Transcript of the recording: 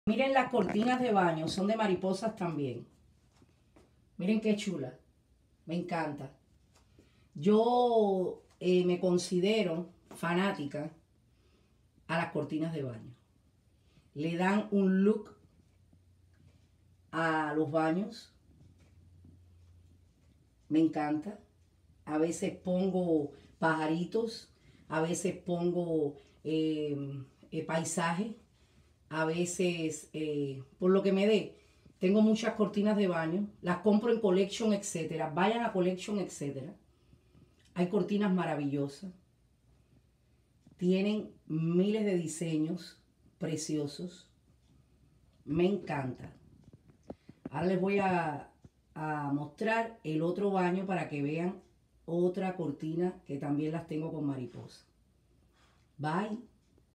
Miren las cortinas de baño, son de mariposas también. Miren qué chula, me encanta. Yo me considero fanática a las cortinas de baño. Le dan un look a los baños. Me encanta. A veces pongo pajaritos, a veces pongo paisaje, a veces, por lo que me dé. Tengo muchas cortinas de baño, las compro en Collection, etcétera. Vayan a Collection, etcétera. Hay cortinas maravillosas. Tienen miles de diseños preciosos. Me encanta. Ahora les voy a mostrar el otro baño para que vean otra cortina que también las tengo con mariposa. Bye.